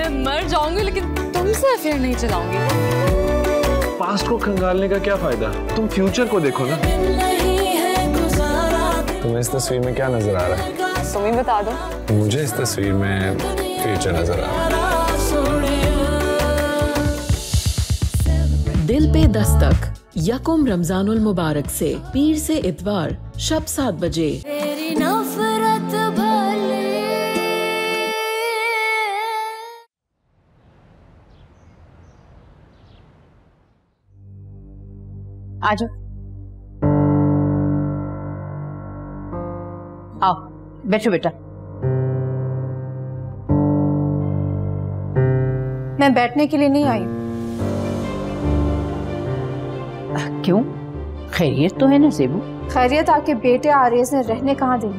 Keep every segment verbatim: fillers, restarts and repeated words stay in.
मैं मर जाऊंगी लेकिन तुमसे अफेयर नहीं चलाऊंगी। पास्ट को खंगालने का क्या फायदा, तुम फ्यूचर को देखो ना। तुम्हें इस तस्वीर में क्या नजर आ रहा है? तुम ही बता दो। मुझे इस तस्वीर में फ्यूचर नजर आ रहा है। दिल पे दस्तक यकुम रमजानुल मुबारक से पीर से इतवार शब सात बजे। आजो, आओ बैठो बेटा। मैं बैठने के लिए नहीं आई। क्यों, खैरियत तो है ना ज़ेबू? खैरियत आपके बेटे आरेज ने रहने कहाँ दी?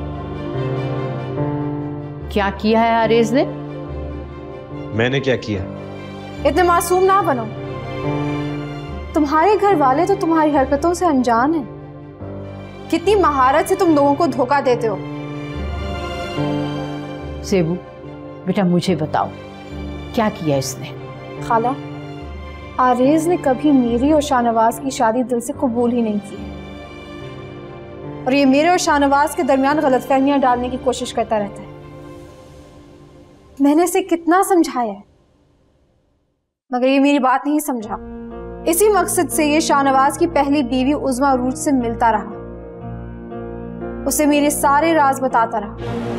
क्या किया है आरेज ने? मैंने क्या किया? इतने मासूम ना बनो। तुम्हारे घर वाले तो तुम्हारी हरकतों से अनजान हैं। कितनी महारत से तुम लोगों को धोखा देते हो। ज़ेबू बेटा मुझे बताओ, क्या किया इसने? खाला, आरेज ने कभी मेरी और शाहनवाज की शादी दिल से कबूल ही नहीं की, और ये मेरे और शाहनवाज के दरमियान गलतफहमियां डालने की कोशिश करता रहता है। मैंने इसे कितना समझाया है, मगर ये मेरी बात नहीं समझा। इसी मकसद से ये शाहनवाज की पहली बीवी उज़्मा अरूज से मिलता रहा, उसे मेरे सारे राज बताता रहा।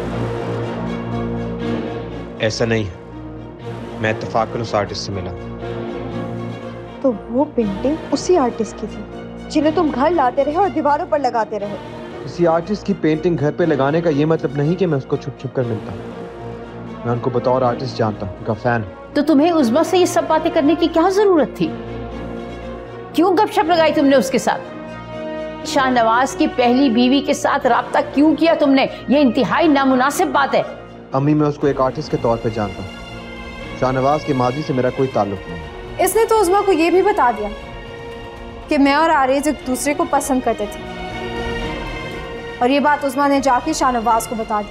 ऐसा नहीं है, मैं इत्तेफाकन उस आर्टिस्ट से मिला। तो वो पेंटिंग उसी आर्टिस्ट की थी जिन्हें तुम घर लाते रहे और दीवारों पर लगाते रहे। किसी आर्टिस्ट की पेंटिंग घर पे लगाने का ये मतलब नहीं कि मैं उसको छुप छुप कर मिलता हूँ। मैं उनको बतौर आर्टिस्ट जानता हूँ, उनका फैन हूँ। तो तुम्हें उज़्मा से ये सब बातें करने की क्या जरूरत थी? क्यों गपशप लगाई तुमने उसके साथ? शाहनवाज की पहली बीवी के साथ राब्ता क्यों किया तुमने? ये इंतहाई नामुनासिब बात है। अम्मी, मैं उसको एक आर्टिस्ट के तौर पे जानता हूँ। शाहनवाज के माजी से मेरा कोई ताल्लुक नहीं। इसने तो उज़्मा को ये भी बता दिया कि मैं और आरेज एक दूसरे को पसंद करते थे, और ये बात उज़्मा ने जाके शाहनवाज को बता दी।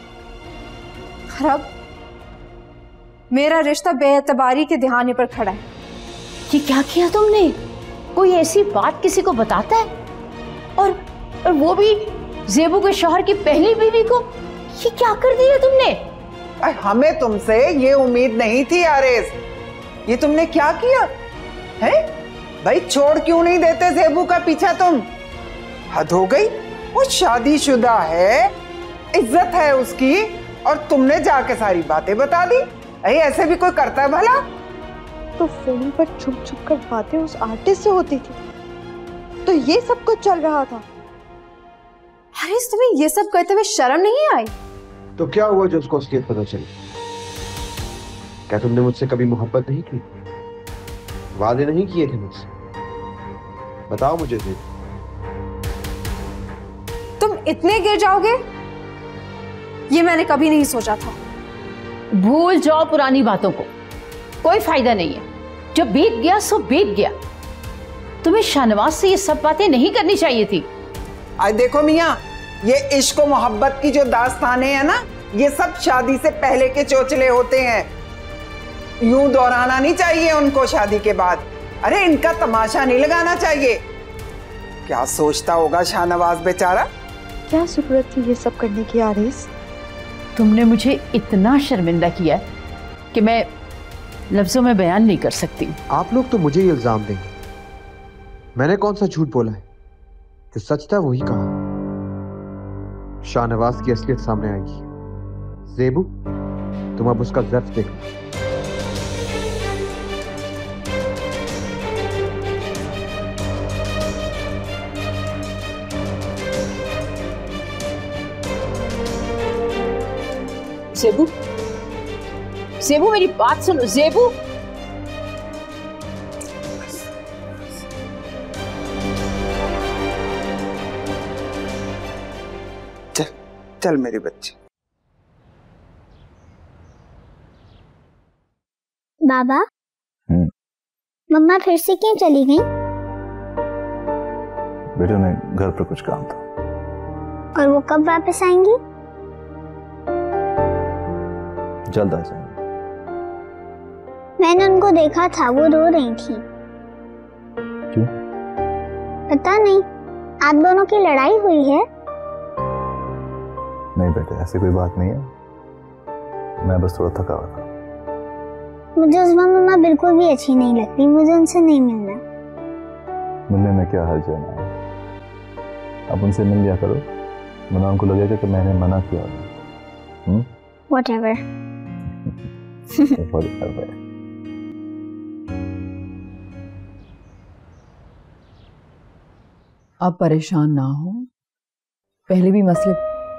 अब मेरा रिश्ता बेएतबारी के दिहाने पर खड़ा है। ये क्या किया तुमने? कोई ऐसी बात किसी को बताता है? और, और वो भी ज़ेबू के शौहर की पहली बीवी को? ये क्या कर दिया तुमने? हमें तुमसे ये उम्मीद नहीं थी आरेज। ये तुमने क्या किया है? भाई छोड़ क्यों नहीं देते ज़ेबू का पीछा तुम? हद हो गई। वो शादीशुदा है, इज्जत है उसकी, और तुमने जाके सारी बातें बता दी। ऐसे भी कोई करता है भला? तो फोन पर छुप छुप कर बातें उस आर्टिस्ट से होती थी, तो ये सब कुछ चल रहा था। अरे तुम्हें ये सब करते हुए शर्म नहीं आई? तो क्या हुआ जो उसको असलियत पता चली? क्या तुमने मुझसे कभी मोहब्बत नहीं की? वादे नहीं किए थे मुझसे? बताओ मुझे। तुम इतने गिर जाओगे ये मैंने कभी नहीं सोचा था। भूल जाओ पुरानी बातों को, कोई फायदा नहीं है। जो बीत गया सो बीत गया। तुम्हें शाहनवाज से ये सब बातें नहीं करनी चाहिए थी। आज देखो मियाँ, ये इश्क और मोहब्बत की जो दास्तानें हैं ना, ये सब शादी से पहले के चोचले होते हैं। यूं दोहराना नहीं चाहिए उनको शादी के बाद। अरे इनका तमाशा नहीं लगाना चाहिए। क्या सोचता होगा शाहनवाज बेचारा? क्या जरूरत थी ये सब करने की आरेज? तुमने मुझे इतना शर्मिंदा किया कि मैं लफ्जों में बयान नहीं कर सकती। आप लोग तो मुझे ही इल्जाम देंगे। मैंने कौन सा झूठ बोला है? जो सच था वही कहा। शाहनवाज की असलियत सामने आएगी। ज़ेबू, तुम अब उसका ज़र्फ देखो। ज़ेबू, ज़ेबू मेरी बात सुनो। ज़ेबू, चल चल मेरी बच्ची। बाबा, मम्मा फिर से क्यों चली गई? बेटे उन्हें घर पर कुछ काम था। और वो कब वापस आएंगी? जल्द आ जाएंगे। मैंने उनको देखा था, वो रो रही थी। क्यों? पता नहीं, आप दोनों की लड़ाई हुई है? नहीं बेटे, ऐसी कोई बात नहीं है, मैं बस थोड़ा थका हुआ था। मुझे उस्मा मम्मा बिल्कुल भी अच्छी नहीं लगती, मुझे उनसे नहीं मिलना। मिलने में क्या हर्ज है ना, आप उनसे मिल लिया करो, वरना उनको लगेगा कि मैंने मना किया। हम्म? Whatever. Whatever. आप परेशान ना हो, पहले भी मसले।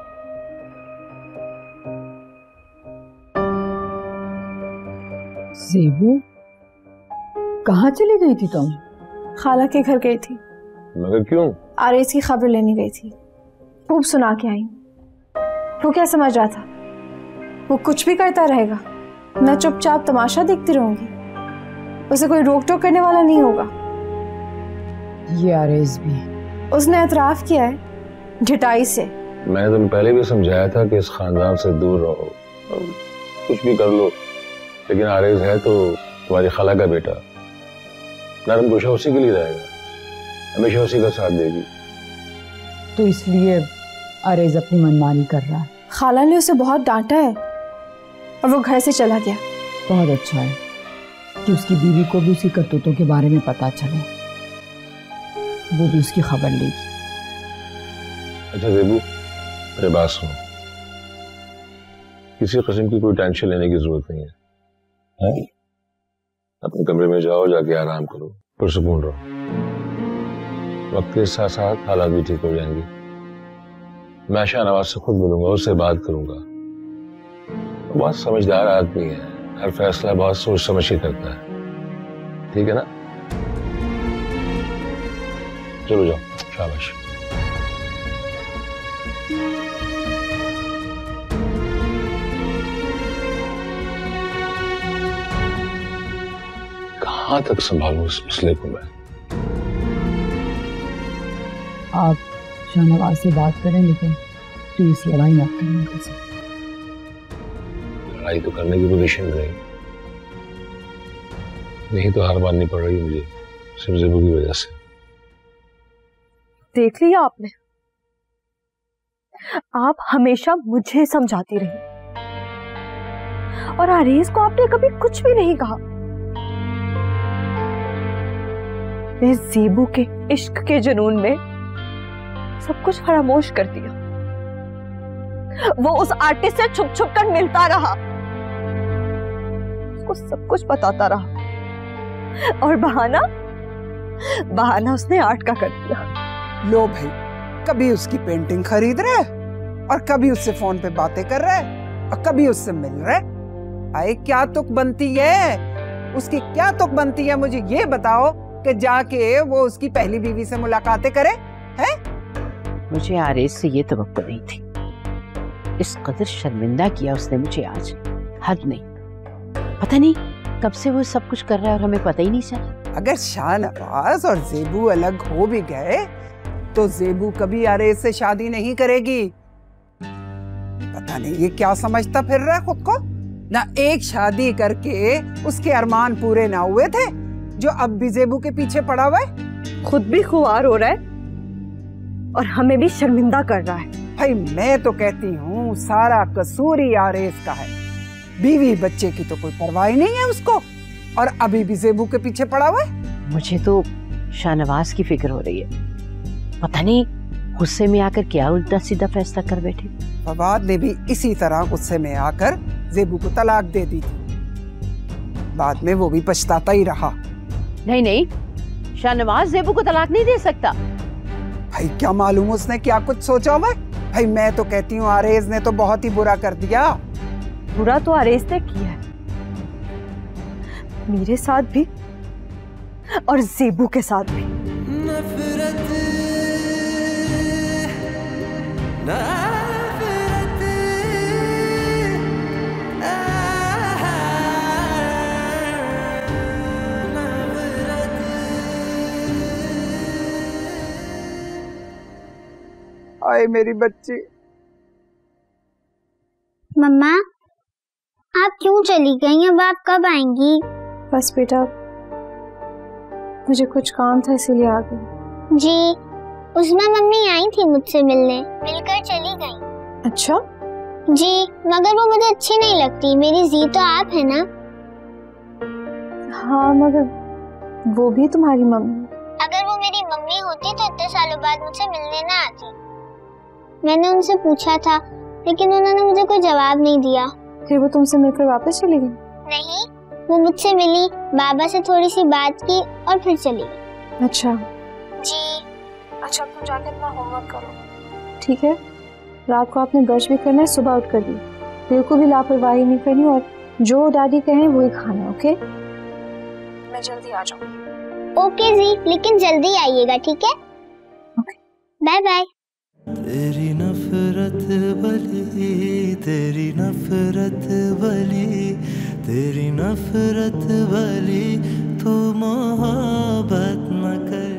ज़ेबू, कहाँ चली गई थी तुम? खाला के घर गई थी। मगर क्यों? आरेज की खबर लेने गई थी, खूब सुना के आई। वो क्या समझ रहा था वो कुछ भी करता रहेगा, मैं चुपचाप तमाशा देखती रहूंगी? उसे कोई रोक टोक करने वाला नहीं होगा। ये आरेज भी, उसने एतराफ किया है ढिठाई से। मैंने तुम्हें पहले भी समझाया था कि इस खानदान से दूर रहो, कुछ भी कर लो, लेकिन आरेज है तो तुम्हारी खाला का बेटा, नरम गोशा उसी के लिए रहेगा, हमेशा उसी का साथ देगी। तो इसलिए आरेज अपनी मनमानी कर रहा है। खाला ने उसे बहुत डांटा है और वो घर से चला गया। बहुत अच्छा है कि उसकी बीवी को भी उसकी करतूतों के बारे में पता चले, वो भी उसकी खबर लेगी। अच्छा ज़ेबू, मेरे बात सुनो, किसी किस्म की कोई टेंशन लेने की जरूरत नहीं है, है? अपने कमरे में जाओ, जाके आराम करो, पुरसुकून रहो। वक्त के साथ साथ हालात भी ठीक हो जाएंगे। मैं शाहनवाज से खुद मिलूंगा, उससे बात करूंगा। बहुत समझदार आदमी है, हर फैसला बहुत सोच समझ के करता है, ठीक है ना? चलो जाओ, शाबाश। कहां तक संभालूं इस मसले को मैं? आप शाहनवाज से बात करें, लेकिन प्लीज लड़ाई मत करें उनके साथ। लड़ाई तो करने की पोजीशन नहीं, नहीं तो हार माननी पड़ रही है मुझे, सिर्फ ज़ेबू की वजह से। देख लिया आपने, आप हमेशा मुझे समझाती रही और आरेज को आपने कभी कुछ भी नहीं कहा। मैं ज़ेबू के इश्क के जुनून में सब कुछ फरामोश कर दिया। वो उस आर्टिस्ट से छुप छुप कर मिलता रहा, उसको सब कुछ बताता रहा, और बहाना बहाना उसने आर्ट का कर दिया। लो भाई, कभी उसकी पेंटिंग खरीद रहे और कभी उससे फोन पे बातें कर रहे और कभी उससे मिल रहे। आए क्या तुक बनती है उसकी, क्या तुक बनती है? मुझे ये बताओ कि जाके वो उसकी पहली बीवी से मुलाकातें करे हैं? मुझे आरेज से ये तवक्को नहीं थी, इस कदर शर्मिंदा किया उसने मुझे आज, हद नहीं। पता नहीं कब से वो सब कुछ कर रहा है और हमें पता ही नहीं चला। अगर शाहनवाज और ज़ेबू अलग हो भी गए तो ज़ेबू कभी आरेज से शादी नहीं करेगी। पता नहीं ये क्या समझता फिर रहा है खुद को। ना एक शादी करके उसके अरमान पूरे ना हुए थे, जो अब भी ज़ेबू के पीछे पड़ा हुआ है। खुद भी खुआर हो रहा है और हमें भी शर्मिंदा कर रहा है। भाई मैं तो कहती हूँ सारा कसूर ही आरेज का है, बीवी बच्चे की तो कोई परवाह नहीं है उसको, और अभी भी ज़ेबू के पीछे पड़ा हुआ है। मुझे तो शाहनवाज की फिक्र हो रही है, पता नहीं गुस्से में आकर क्या उल्टा सीधा फैसला कर बैठे। फवाद ने भी इसी तरह गुस्से में आकर ज़ेबू को तलाक दे दी थी, बाद में वो भी पछताता ही रहा। नहीं नहीं, शाहनवाज ज़ेबू को तलाक नहीं दे सकता। भाई क्या मालूम उसने क्या कुछ सोचा हुआ। भाई मैं तो कहती हूँ आरेज ने तो बहुत ही बुरा कर दिया। बुरा तो आरेज ने किया है, मेरे साथ भी और ज़ेबू के साथ भी। आए मेरी बच्ची। मम्मा आप क्यों चली गई? अब आप कब आएंगी? बस बेटा मुझे कुछ काम था इसीलिए आ गई। जी उसमें मम्मी आई थी मुझसे मिलने, मिलकर चली गई। अच्छा जी मगर वो मुझे अच्छी नहीं लगती, मेरी जी तो आप है ना। हाँ मगर वो भी तुम्हारी मम्मी। अगर वो मेरी मम्मी होती तो इतने सालों बाद मुझसे मिलने ना आती। मैंने उनसे पूछा था लेकिन उन्होंने मुझे कोई जवाब नहीं दिया। फिर वो तुमसे मिलकर वापस चली गई? नहीं, वो मुझसे मिली, बाबा से थोड़ी सी बात की और फिर चली गई। अच्छा जी। अच्छा तुम जाके अपना होमवर्क करो, ठीक है? रात को आपने ब्रश भी करना है, सुबह उठ कर भी। बिल्कुल भी लापरवाही नहीं करनी और जो डैडी कहें वही खाना, ओके? मैं जल्दी आ जाऊंगी। ओके जी, लेकिन जल्दी आइएगा, ठीक है? Okay bye bye. तेरी नफरत वाली, तेरी नफरत वाली, तेरी नफरत वाली, तू मोहब्बत न कर।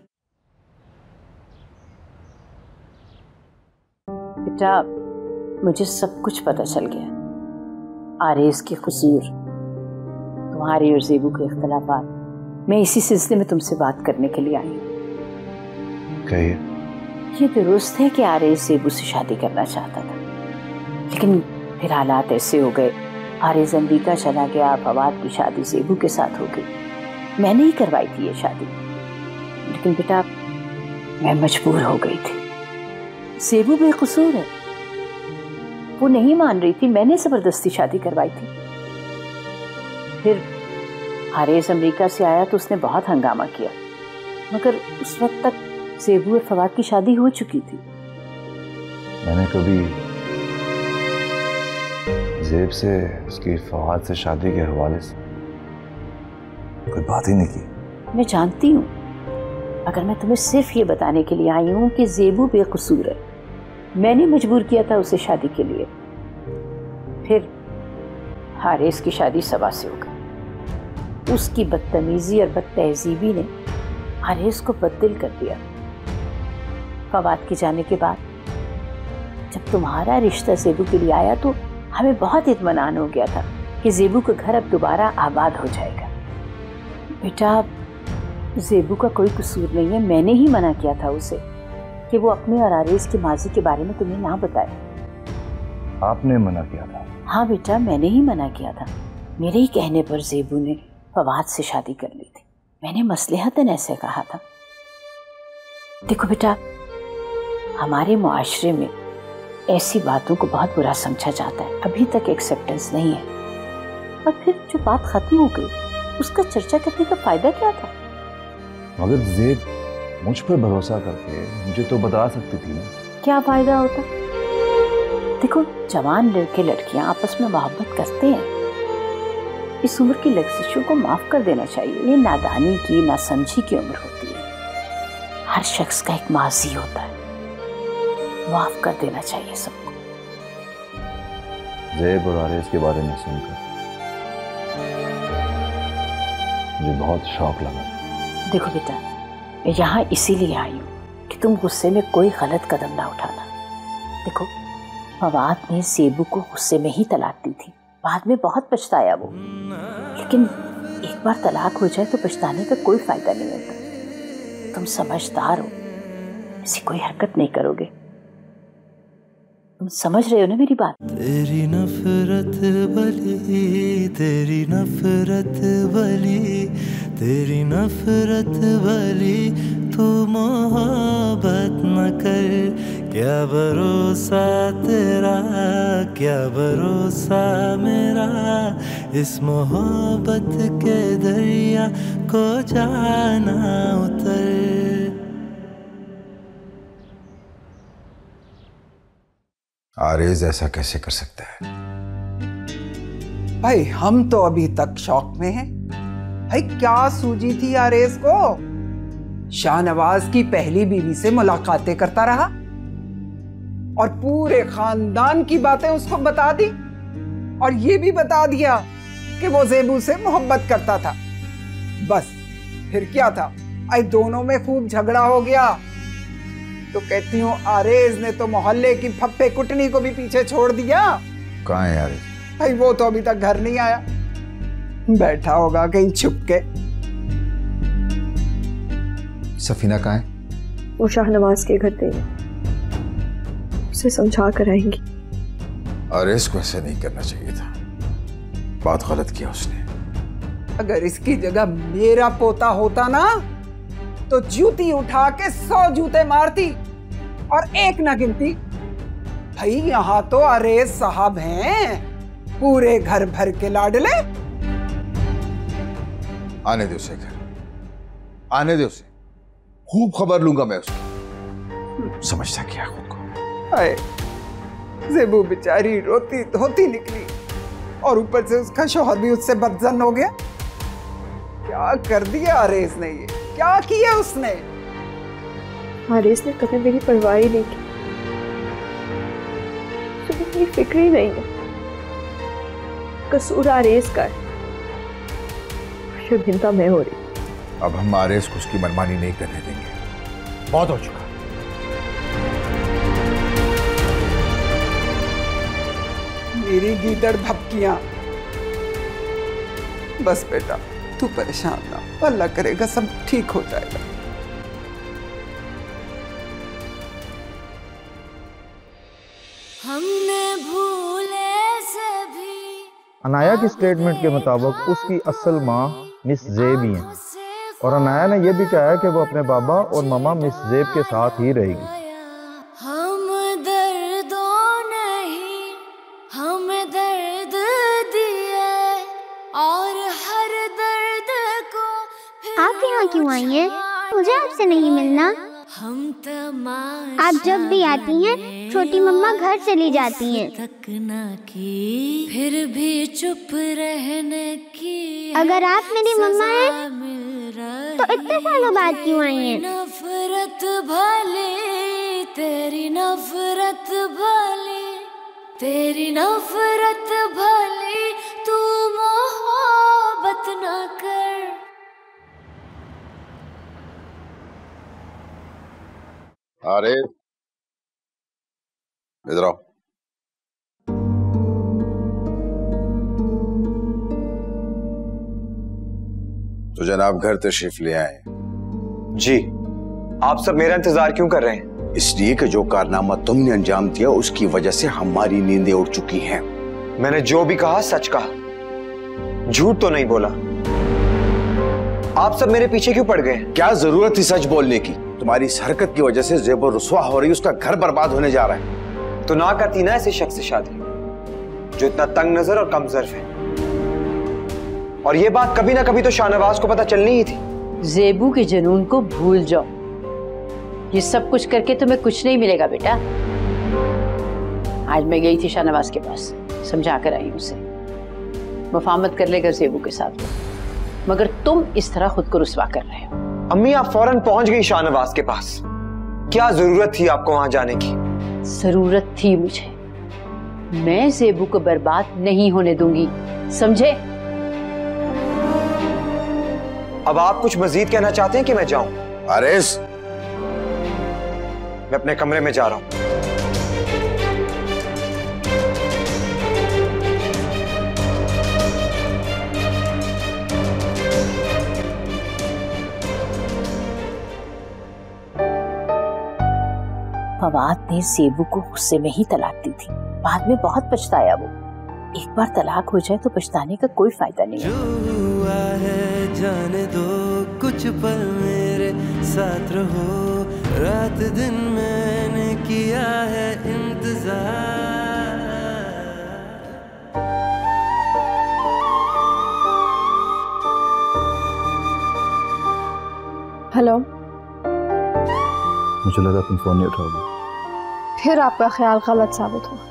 बेटा मुझे सब कुछ पता चल गया। आरेज के कसूर, तुम्हारी और ज़ेबू के इख्तलाफात। मैं इसी सिलसिले में तुमसे बात करने के लिए आई हूँ। कहिए। ये दुरुस्त है कि आरेज ज़ेबू से शादी करना चाहता था, लेकिन फिर हालात ऐसे हो गए, आरेज अमेरिका चला गया, फवाद की शादी ज़ेबू के साथ हो गई। मैंने ही करवाई थी ये शादी, लेकिन बेटा मैं मजबूर हो गई थी। ज़ेबू बेकसूर है, वो नहीं मान रही थी, मैंने जबरदस्ती शादी करवाई थी। फिर आरेज अमेरिका से आया तो उसने बहुत हंगामा किया, मगर उस वक्त तक ज़ेबू और फवाद की शादी हो चुकी थी। मैंने कभी ज़ेब से उसकी फवाद से शादी के हवाले से कोई बात ही नहीं की। मैं जानती हूँ, अगर मैं तुम्हें सिर्फ ये बताने के लिए आई हूँ कि ज़ेबू बेकसूर है, मैंने मजबूर किया था उसे शादी के लिए। फिर हारेस की शादी सबा से हो गई। उसकी बदतमीजी और बदतहजीबी ने हारेस को बददिल कर दिया। फवाद के जाने के बाद जब तुम्हारा रिश्ता ज़ेबू के लिए आया तो हमें बहुत इत्मीनान हो गया था कि ज़ेबू का घर अब दोबारा आबाद हो जाएगा। बेटा ज़ेबू का कोई कसूर नहीं है, मैंने ही मना किया था उसे कि वो अपने और आरेज के माजी के बारे में तुम्हें ना बताए। आपने मना किया था? हाँ बेटा मैंने ही मना किया था। मेरे ही कहने पर ज़ेबू ने फवाद से शादी कर ली थी। मैंने मसलहतन ऐसे कहा था। देखो बेटा, हमारे मुआशरे में ऐसी बातों को बहुत बुरा समझा जाता है, अभी तक एक्सेप्टेंस नहीं है। और फिर जो बात खत्म हो गई उसका चर्चा करने का फायदा क्या था? मगर ज़ेब मुझ पर भरोसा करके मुझे तो बता सकती थी। क्या फायदा होता? देखो जवान लड़के लड़कियां आपस में मोहब्बत करते हैं, इस उम्र की लग्ज़िशों को माफ कर देना चाहिए। ये नादानी की नासमझी की उम्र होती है। हर शख्स का एक माजी होता है, माफ कर देना चाहिए सबको। ज़ेब और आरेज के बारे में सुनकर मुझे बहुत शौक लगा। देखो बेटा, मैं यहाँ इसीलिए आई हूँ कि तुम गुस्से में कोई गलत कदम ना उठाना। देखो फवाद ने ज़ेबू को गुस्से में ही तलाक दी थी, बाद में बहुत पछताया वो, लेकिन एक बार तलाक हो जाए तो पछताने का कोई फायदा नहीं होता। तुम समझदार हो, ऐसी कोई हरकत नहीं करोगे। तुम समझ रहे हो ना मेरी बात? तेरी नफरत वाली, तेरी नफरत वाली, तेरी नफरत वाली, तू मोहब्बत न कर। क्या भरोसा तेरा, क्या भरोसा मेरा, इस मोहब्बत के दरिया को जाना उतर। आरेज ऐसा कैसे कर सकता है? भाई हम तो अभी तक शौक में हैं। भाई क्या सूझी थी आरेज को? शाहनवाज की पहली बीवी से मुलाकातें करता रहा और पूरे खानदान की बातें उसको बता दी, और ये भी बता दिया कि वो ज़ेबू से मोहब्बत करता था। बस फिर क्या था, आई दोनों में खूब झगड़ा हो गया। तो कहती हूँ आरेज ने तो मोहल्ले की फप्पे कुटनी को भी पीछे छोड़ दिया। कहाँ है आरेज? भाई वो तो अभी तक घर नहीं आया। बैठा होगा कहीं छुप के। सफीना कहाँ है? वो शाहनवाज के घर गई, उसे समझा कर आएंगी। अरे इसको ऐसे नहीं करना चाहिए था, बहुत गलत किया उसने। अगर इसकी जगह मेरा पोता होता ना तो जूती उठा के सौ जूते मारती और एक ना गिनती। भाई यहाँ तो अरेज साहब हैं, पूरे घर भर के लाडले। आने दे उसे घर, आने दे उसे, खूब खबर लूंगा मैं उसकी। समझता क्या खुद को। हाय, ज़ेबू बेचारी रोती धोती निकली और ऊपर से उसका शौहर भी उससे बदजन हो गया। क्या कर दिया अरेज ने, ये क्या किया उसने? अरेज ने कभी मेरी परवाह ही नहीं की, मुझे मेरी फिक्र ही नहीं है। कसूर अरेज का है, शर्मिंदा मैं हो रही। अब हम आरेज को उसकी मनमानी नहीं करने देंगे, बहुत हो चुका। मेरी गीदड़ भपकियां। बस बेटा तू परेशान ना, अल्लाह करेगा सब ठीक हो जाएगा। हमने भूले से भी। अनाया की स्टेटमेंट के मुताबिक उसकी असल माँ मिस ज़ेब ही है, और अनाया ने यह भी कहा है कि वो अपने बाबा और ममा मिस ज़ेब के साथ ही रहेगी। हम दर्दों नहीं, हम दर्द दिए और हर दर्द को। आप यहाँ क्यों आई हैं? मुझे आपसे नहीं मिलना। हम आप जब भी आती हैं छोटी मम्मा घर चली जाती हैं। तक ना की, फिर भी चुप रहने की। अगर आप मेरी मम्मा हैं तो इतने सालों बाद क्यों आई हैं? नफरत भली तेरी, नफरत भली तेरी, नफरत भली, तू मोहब्बत ना कर। अरे इधर आओ। तो जनाब घर तशरीफ ले आए। जी, आप सब मेरा इंतजार क्यों कर रहे हैं? इसलिए कि जो कारनामा तुमने अंजाम दिया उसकी वजह से हमारी नींदें उड़ चुकी हैं। मैंने जो भी कहा सच कहा, झूठ तो नहीं बोला। आप सब मेरे पीछे क्यों पड़ गए? क्या जरूरत थी सच बोलने की? तुम्हारी इस हरकत की वजह से ज़ेब रुसवा हो रही, उसका घर बर्बाद होने जा रहा है। तो ना करती ना ऐसे शख्स से शादी जो इतना तंग नजर और कमजोर है। और ये बात कभी ना कभी तो शाहनवाज को पता चलनी ही थी। ज़ेबू के जुनून को भूल जाओ, ये सब कुछ करके तुम्हें कुछ नहीं मिलेगा बेटा। आज मैं गई थी शाहनवाज के पास, समझा कर आई उसे, मुफाहमत कर लेगा ज़ेबू के साथ, मगर तुम इस तरह खुद को रुसवा कर रहे हो। अम्मी आप फौरन पहुंच गई शाहनवाज के पास, क्या जरूरत थी आपको वहां जाने की? जरूरत थी मुझे, मैं ज़ेबू को बर्बाद नहीं होने दूंगी, समझे? अब आप कुछ मजीद कहना चाहते हैं कि मैं जाऊं? आरेज, मैं अपने कमरे में जा रहा हूं। फवाद ने ज़ेबू को गुस्से में ही तलाक दी थी, बाद में बहुत पछताया वो। एक बार तलाक हो जाए तो पछताने का कोई फायदा नहीं है। जो हुआ है जाने दो, कुछ पल मेरे साथ रहो, रात दिन मैंने किया है इंतजार। हेलो, मुझे लगा तुम फोन नहीं उठाओगे। फिर आपका ख्याल गलत साबित हुआ।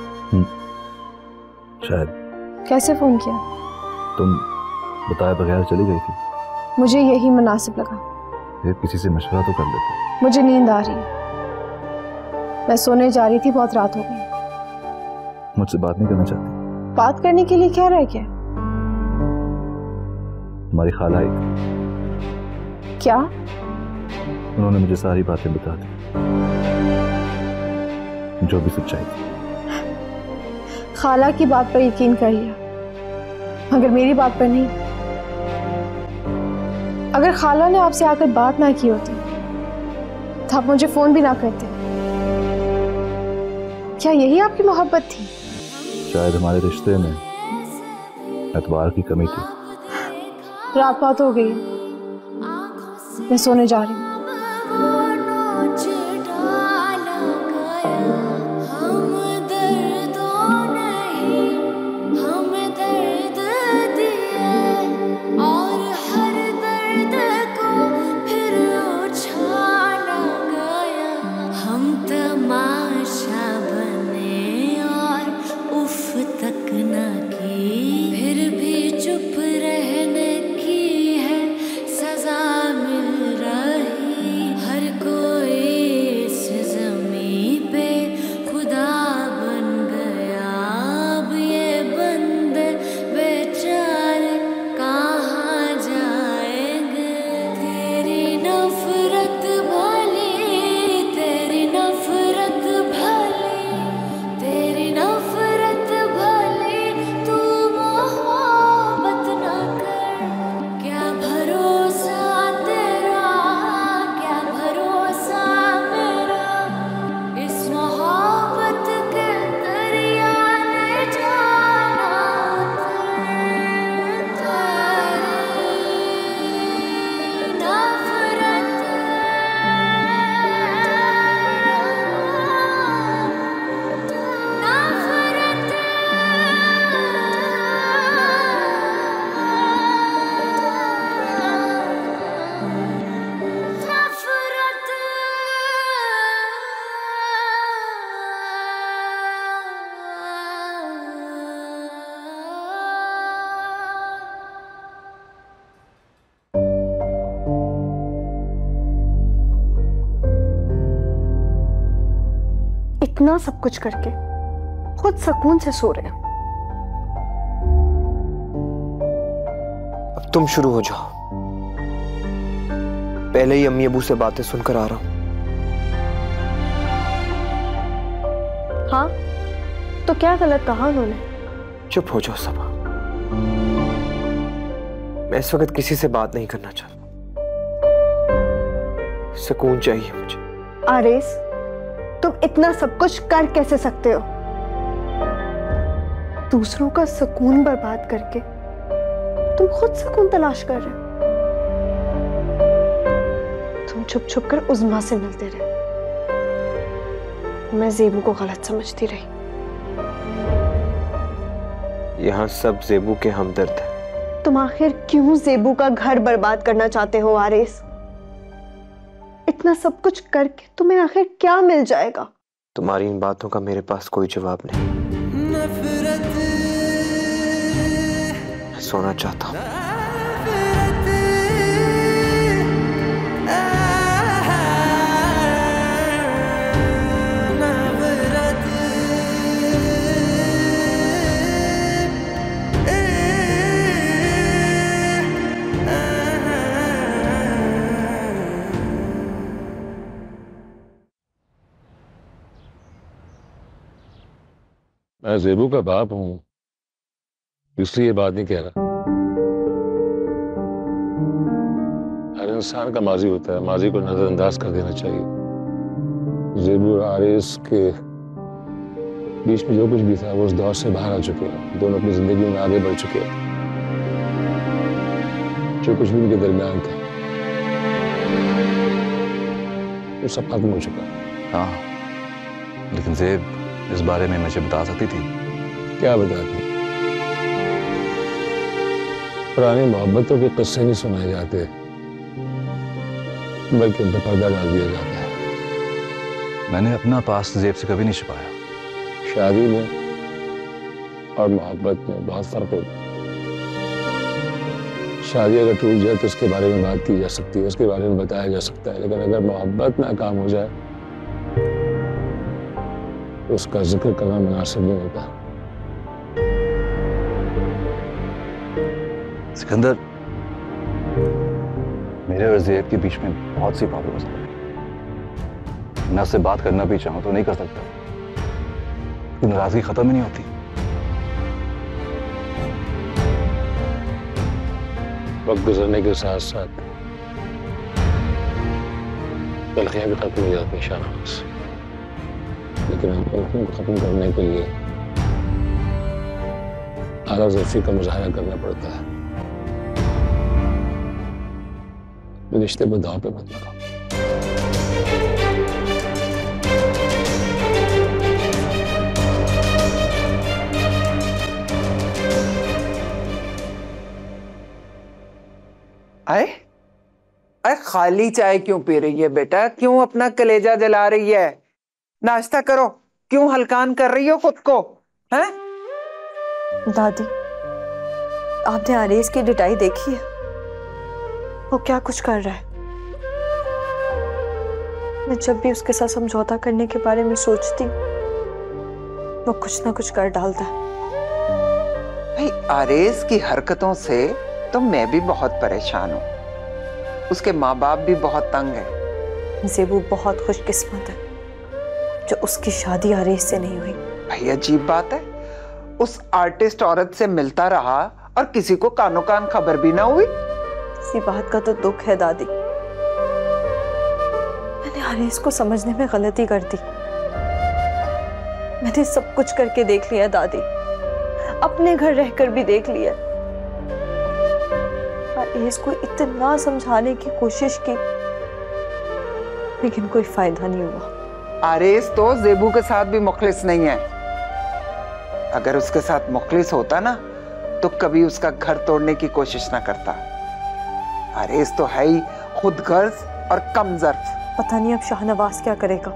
शायद। कैसे फोन किया? तुम बताए बगैर चली गई थी। मुझे यही मुनासिब लगा। फिर किसी से मशवरा तो कर लेते। मुझे नींद आ रही है, मैं सोने जा रही थी, बहुत रात हो गई। मुझसे बात नहीं करना चाहती? बात करने के लिए क्या रह गया? तुम्हारी खाला आई। क्या? उन्होंने मुझे सारी बातें बता दी, जो भी सच्चाई थी। खाला की बात पर यकीन कर लिया, मगर मेरी बात पर नहीं। अगर खाला ने आपसे आकर बात ना की होती तो आप मुझे फोन भी ना करते। क्या यही आपकी मोहब्बत थी? शायद हमारे रिश्ते में एतबार की कमी थी। रात बात हो गई, मैं सोने जा रही हूँ। इतना सब कुछ करके खुद सुकून से सो रहे हो। अब तुम शुरू हो जाओ। पहले ही अम्मी अबू से बातें सुनकर आ रहा हूं। हाँ, तो क्या गलत कहा उन्होंने? चुप हो जाओ सबा। मैं इस वक्त किसी से बात नहीं करना चाहता। सुकून चाहिए मुझे। आरेस, तुम इतना सब कुछ कर कैसे सकते हो? दूसरों का सुकून बर्बाद करके तुम खुद सुकून तलाश कर रहे हो। तुम छुप छुप कर उज़्मा से मिलते रहे। मैं ज़ेबू को गलत समझती रही। यहाँ सब ज़ेबू के हमदर्द हैं। तुम आखिर क्यों ज़ेबू का घर बर्बाद करना चाहते हो आरेस? इतना सब कुछ करके तुम्हें आखिर क्या मिल जाएगा? तुम्हारी इन बातों का मेरे पास कोई जवाब नहीं। मैं सोना चाहता हूँ। मैं ज़ेबू का बाप हूं, इसलिए ये बात नहीं कह रहा। हर इंसान का माजी होता है, माजी को नजरअंदाज कर देना चाहिए। ज़ेबू और आरिस के बीच में जो कुछ भी था वो उस दौर से बाहर आ चुके हैं। दोनों अपनी जिंदगी में आगे बढ़ चुके हैं। जो कुछ भी उनके दरमियान था वो सब खत्म हो चुका है। हाँ, लेकिन ज़ेब इस बारे में मुझे बता सकती थी। क्या बताती? पुरानी मोहब्बतों के किस्से नहीं सुनाए जाते, बल्कि उन पर पर्दा डाल दिया जाता है। मैंने अपना पास ज़ेब से कभी नहीं छुपाया। शादी में और मोहब्बत में बहुत फर्क होता है। शादी अगर टूट जाए तो उसके बारे में बात की जा सकती है, उसके बारे में बताया जा सकता है, लेकिन अगर मोहब्बत नाकाम हो जाए तो उसका जिक्र करना मुनासिब नहीं होता। सिकंदर, मेरे और ज़ेब के बीच में बहुत सी प्रॉब्लम्स हैं। मैं उससे बात करना भी चाहूं तो नहीं कर सकता। नाराजगी खत्म ही नहीं होती। वक्त गुजरने के साथ साथ तलखियां भी खत्म हो जाती हैं शाहनवाज, लेकिन हम तलखियों को खत्म करने के लिए आला ज़र्फ़ी का मुजाहरा करना पड़ता है। रिश्ते को दांव पे मत लगाओ। आए आए खाली चाय क्यों पी रही है बेटा? क्यों अपना कलेजा जला रही है? नाश्ता करो, क्यों हलकान कर रही हो खुद को? हैं? दादी, आपने आरेज की डिटाई देखी है? वो क्या कुछ कर रहा है? मैं जब भी उसके साथ समझौता करने के बारे में सोचती हूँ, वो कुछ ना कुछ कर डालता है। भाई आरेज की हरकतों से तो मैं भी बहुत परेशान हूँ। उसके माँ बाप भी बहुत तंग है। ज़ेबू बहुत खुशकिस्मत है जो उसकी शादी आरेज से नहीं हुई। भाई अजीब बात है, उस आर्टिस्ट औरत से मिलता रहा और किसी को कानो कान खबर भी ना हुई। इसी बात का तो दुख है दादी। मैंने आरेज को समझने में गलती कर दी। मैंने सब कुछ करके देख लिया दादी, अपने घर रहकर भी देख लिया। आरेज को इतना समझाने की कोशिश की, लेकिन कोई फायदा नहीं हुआ। आरेज तो ज़ेबू के साथ भी मुखलिस नहीं है। अगर उसके साथ मुखलिस होता ना तो कभी उसका घर तोड़ने की कोशिश ना करता। आरेज तो है ही खुद गर्ज और कमजोर। पता नहीं अब शाहनवाज क्या करेगा,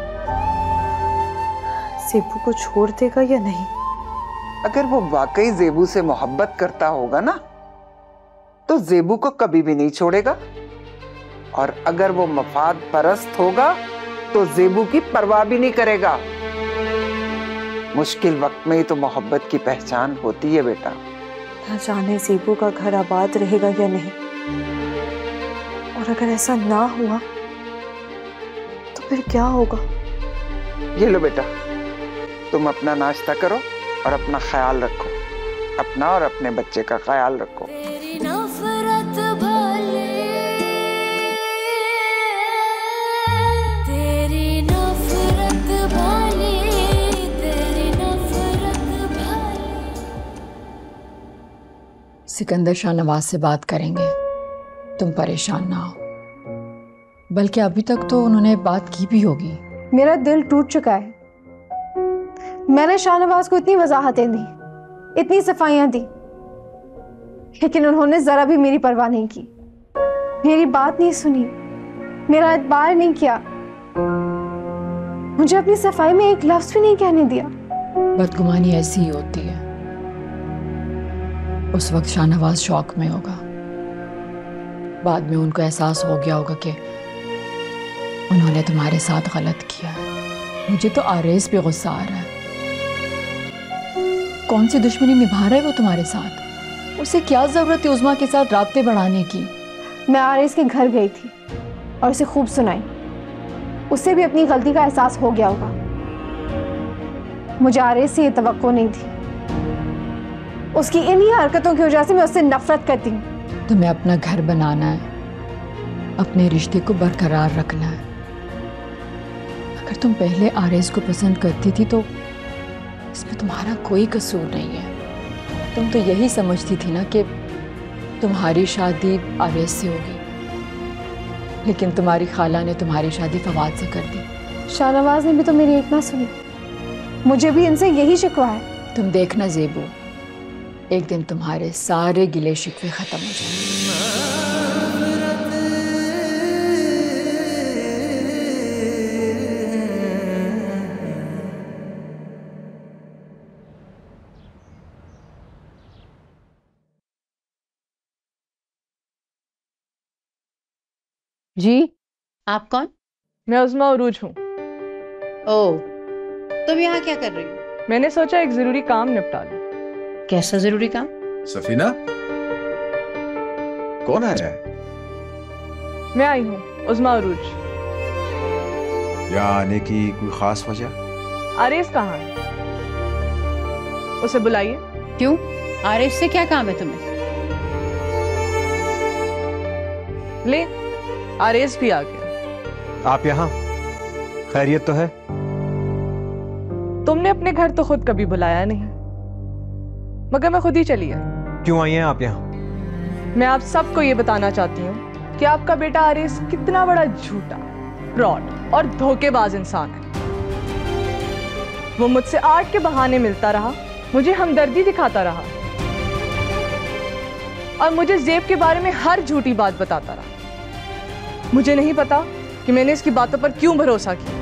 ज़ेबू को छोड़ देगा या नहीं। अगर वो वाकई ज़ेबू से मोहब्बत करता होगा ना तो ज़ेबू को कभी भी नहीं छोड़ेगा, और अगर वो मफाद परस्त होगा तो ज़ेबू की परवाह भी नहीं करेगा। मुश्किल वक्त में ही तो मोहब्बत की पहचान होती है बेटा। ना जाने ज़ेबू का घर आबाद रहेगा या नहीं, और अगर ऐसा ना हुआ तो फिर क्या होगा? ये लो बेटा, तुम अपना नाश्ता करो और अपना ख्याल रखो। अपना और अपने बच्चे का ख्याल रखो। तेरी नफरत भले, तेरी नफरत भले, तेरी नफरत भले। सिकंदर शाहनवाज से बात करेंगे, तुम परेशान ना हो। बल्कि अभी तक तो उन्होंने बात की भी होगी। मेरा दिल टूट चुका है। मैंने शाहनवाज को इतनी वजाहतें दी, इतनी सफाइयां दी, लेकिन उन्होंने जरा भी मेरी परवाह नहीं की, मेरी बात नहीं सुनी, मेरा एतबार नहीं किया, मुझे अपनी सफाई में एक लफ्ज भी नहीं कहने दिया। बदगुमानी ऐसी ही होती है। उस वक्त शाहनवाज शौक में होगा, बाद में उनको एहसास हो गया होगा कि उन्होंने तुम्हारे साथ गलत किया। मुझे तो आरेज पे गुस्सा आ रहा है। कौन सी दुश्मनी निभा रहा है वो तुम्हारे साथ? उसे क्या जरूरत है उज़मा के साथ राब्ते बढ़ाने की? मैं आरेज के घर गई थी और उसे खूब सुनाई। उसे भी अपनी गलती का एहसास हो गया होगा। मुझे आरेज से ये तवक्को नहीं थी। उसकी इन्हीं हरकतों की वजह से मैं उससे नफरत करती हूँ। तुम्हें अपना घर बनाना है, अपने रिश्ते को बरकरार रखना है। अगर तुम पहले आरेज को पसंद करती थी तो इसमें तुम्हारा कोई कसूर नहीं है। तुम तो यही समझती थी ना कि तुम्हारी शादी आवेश से होगी, लेकिन तुम्हारी खाला ने तुम्हारी शादी फवाद से कर दी। शाहनवाज ने भी तो मेरी एक ना सुनी। मुझे भी इनसे यही शिकवा है। तुम देखना ज़ेबू, एक दिन तुम्हारे सारे गिले शिकवे खत्म हो जाएंगे। जी, आप कौन? मैं उज़मा उरूज हूँ। ओह, तुम यहाँ क्या कर रही हो? मैंने सोचा एक जरूरी काम निपटा लूं। कैसा जरूरी काम? सफीना, कौन आ रहा है? मैं आई हूँ, उज़मा उरूज। यहाँ आने की कोई खास वजह? आरेज कहाँ है? उसे बुलाइए। क्यों? आरेज से क्या काम है तुम्हें? ले, आरेज भी आ गया। आप यहाँ? खैरियत तो है? तुमने अपने घर तो खुद कभी बुलाया नहीं, मगर मैं खुद ही चली आई। क्यों आई हैं आप यहाँ? मैं आप सबको ये बताना चाहती हूँ कि आपका बेटा आरेज कितना बड़ा झूठा, फ्रॉड और धोखेबाज इंसान है। वो मुझसे आर्ट के बहाने मिलता रहा, मुझे हमदर्दी दिखाता रहा और मुझे ज़ेब के बारे में हर झूठी बात बताता रहा। मुझे नहीं पता कि मैंने इसकी बातों पर क्यों भरोसा किया।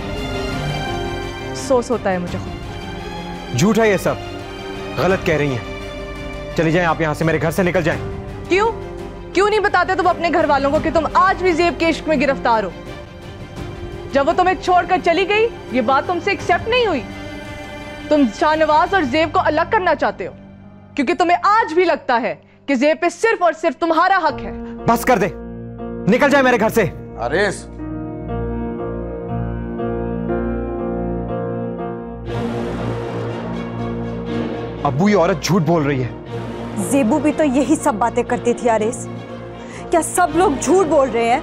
अफसोस होता है मुझे खुद। झूठ है ये सब, गलत कह रही हैं। चली जाएं आप यहाँ से, मेरे घर से निकल जाएं। क्यों क्यों नहीं बताते तुम अपने घर वालों को कि तुम आज भी ज़ेब के इश्क में गिरफ्तार हो? जब वो तुम्हें छोड़कर चली गई, ये बात तुमसे एक्सेप्ट नहीं हुई। तुम शाहनवाज और ज़ेब को अलग करना चाहते हो क्योंकि तुम्हें आज भी लगता है कि ज़ेब पे सिर्फ और सिर्फ तुम्हारा हक है। बस कर दे, निकल जाए मेरे घर से। आरेज, अब्बू ये औरत झूठ बोल रही है। ज़ेबू भी तो यही सब बातें करती थी आरेज। क्या सब लोग झूठ बोल रहे हैं?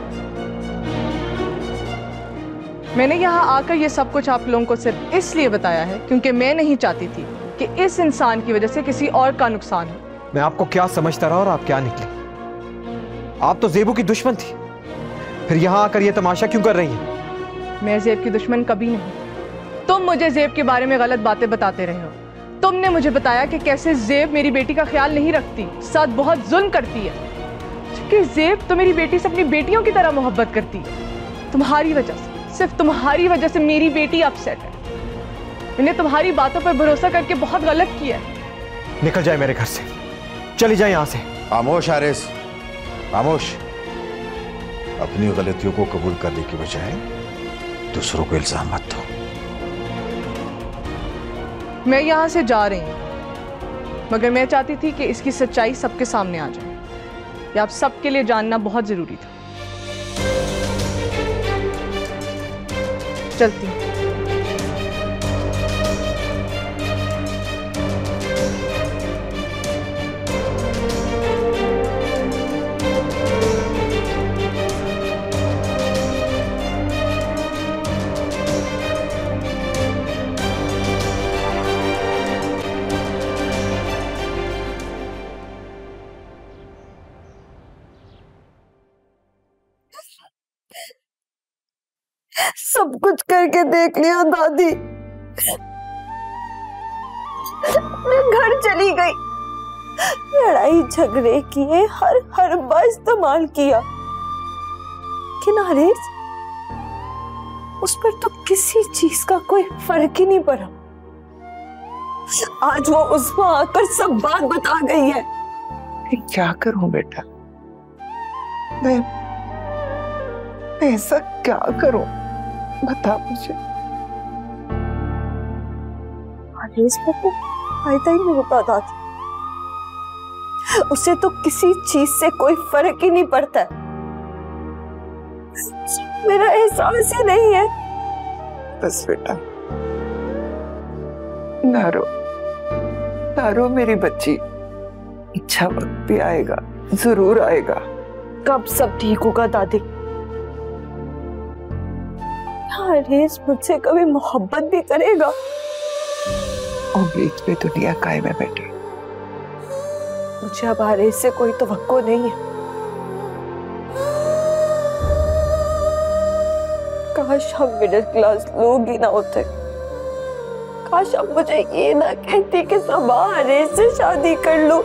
मैंने यहाँ आकर ये सब कुछ आप लोगों को सिर्फ इसलिए बताया है क्योंकि मैं नहीं चाहती थी कि इस इंसान की वजह से किसी और का नुकसान हो। मैं आपको क्या समझता रहा और आप क्या निकले? आप तो ज़ेबू की दुश्मन थी, फिर यहाँ आकर ये तमाशा क्यों कर रही हैं? मैं ज़ेब की दुश्मन कभी नहीं। तुम मुझे ज़ेब के बारे में गलत बातें बताते रहे हो। तुमने मुझे बताया कि कैसे ज़ेब मेरी बेटी का ख्याल नहीं रखती, साथ बहुत जुल्म करती है, क्योंकि ज़ेब तो मेरी बेटी से अपनी बेटियों की तरह मोहब्बत करती है। तुम्हारी वजह से, सिर्फ तुम्हारी वजह से मेरी बेटी अपसेट है। मैंने तुम्हारी बातों पर भरोसा करके बहुत गलत किया है। निकल जाए मेरे घर से, चली जाए यहाँ से। खामोश आरेज, खामोश। अपनी गलतियों को कबूल करने की बजाय दूसरों को इल्जाम मत दो। मैं यहाँ से जा रही हूँ, मगर मैं चाहती थी कि इसकी सच्चाई सबके सामने आ जाए। ये आप सबके लिए जानना बहुत जरूरी था। चलती हूँ। सब कुछ करके देख लिया दादी, मैं घर चली गई, लड़ाई झगड़े किए, हर हर बार इस्तेमाल किया, लेकिन आरेज उस पर तो किसी चीज का कोई फर्क ही नहीं पड़ा। आज वो उसमें आकर सब बात बता गई है। मैं क्या करूं बेटा, मैं मैं ऐसा क्या करूं, बता मुझे। आरेज पर तो फायदा ही नहीं होता दादी, उसे तो किसी चीज से कोई फर्क ही नहीं पड़ता है। मेरा एहसास ही नहीं है। बस बेटा, ना रो ना रो मेरी बच्ची, अच्छा वक्त भी आएगा, जरूर आएगा। कब सब ठीक होगा दादी? आरेज मुझसे कभी मोहब्बत भी करेगा? उम्मीद पे दुनिया कायम है बेटे। मुझे अब आरेज से कोई तवक्को नहीं है। काश हम मिडिल क्लास लोग ही ना होते। काश अब मुझे ये ना कहती कि सबा आरेज से शादी कर लो।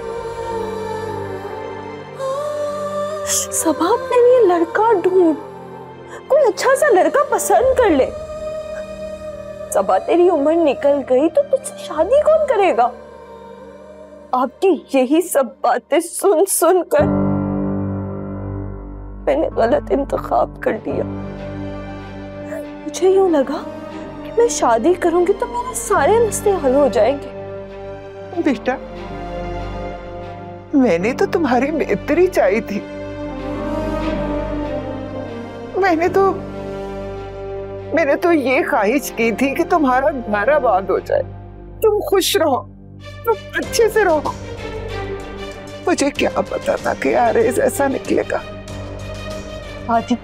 सबा अपने लिए लड़का ढूंढ, कोई अच्छा सा लड़का पसंद कर ले। सबा तेरी उम्र निकल गई तो तुझसे शादी कौन करेगा? आपकी यही सब बातें सुन सुन कर मैंने गलत इंतखाब कर दिया। मुझे यूं लगा कि मैं शादी करूंगी तो मेरे सारे मसले हल हो जाएंगे। बेटा, मैंने तो तुम्हारी बेहतरी चाही थी। मैंने तो मैंने तो ये ख्वाहिश की थी कि तुम्हारा घर आबाद हो जाए, तुम खुश रहो, तुम अच्छे से रहो। मुझे क्या पता था कि आरेज ऐसा निकलेगा। आदि,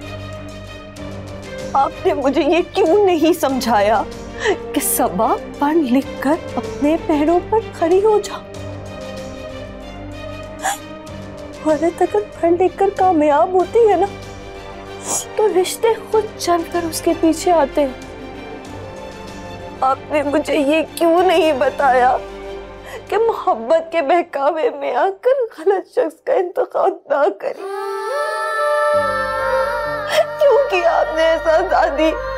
आपने मुझे ये क्यों नहीं समझाया कि सबा पढ़ लिख कर अपने पैरों पर खड़ी हो जा। औरत अगर पढ़ लिख कर कामयाब होती है ना तो रिश्ते खुद चलकर उसके पीछे आते हैं। आपने मुझे ये क्यों नहीं बताया कि मोहब्बत के बहकावे में आकर गलत शख्स का इंतखाब ना करें? क्यों किया आपने ऐसा दादी?